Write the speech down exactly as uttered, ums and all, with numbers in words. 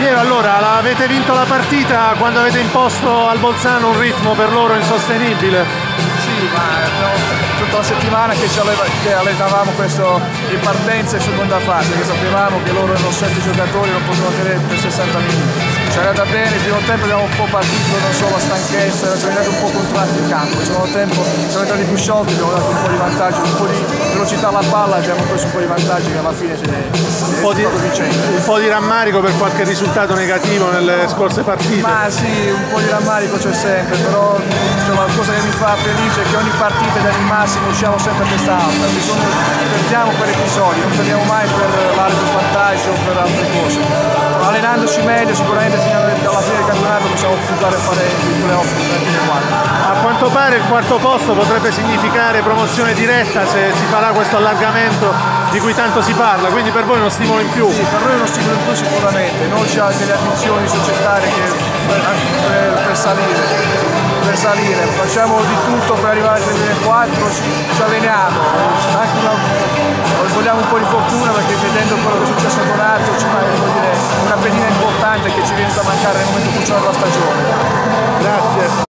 Piero, allora avete vinto la partita quando avete imposto al Bolzano un ritmo per loro insostenibile? Sì, ma tutta la settimana che, ci alleva, che allenavamo questo in partenza e seconda fase, che sapevamo che loro erano sette giocatori, non potevano tenere per sessanta minuti. Ci è andata bene, il primo tempo abbiamo un po' partito, non so, la stanchezza, ci abbiamo dato un po' contratti in campo, il secondo tempo siamo entrati più sciolti, abbiamo dato un po' di vantaggio, un po' di velocità alla palla, abbiamo preso un po' di vantaggi che alla fine è un po' di, un po' di rammarico per qualche risultato negativo nelle scorse partite. Ma sì, un po' di rammarico c'è sempre, però insomma, la cosa che mi fa felice è che ogni partita dal massimo usciamo sempre a testa alta, bisogna, perdiamo per episodi, non perdiamo mai per l'arbitro svantaggio o per altre cose. Allenandoci meglio sicuramente fino alla fine del campionato possiamo puntare a fare il playoff A quanto pare il quarto posto potrebbe significare promozione diretta se si farà questo allargamento di cui tanto si parla, quindi per voi è uno stimolo in più? Sì, per noi è uno stimolo in più sicuramente, noi ci abbiamo delle ambizioni societarie che per, per, per salire, per salire, facciamo di tutto per arrivare al duemilaquattro, ci, ci alleniamo, anche una, vogliamo un po' di fortuna perché vedendo quello che è successo a Donato ci fa una pedina importante che ci viene da mancare nel momento cruciale della stagione. Grazie.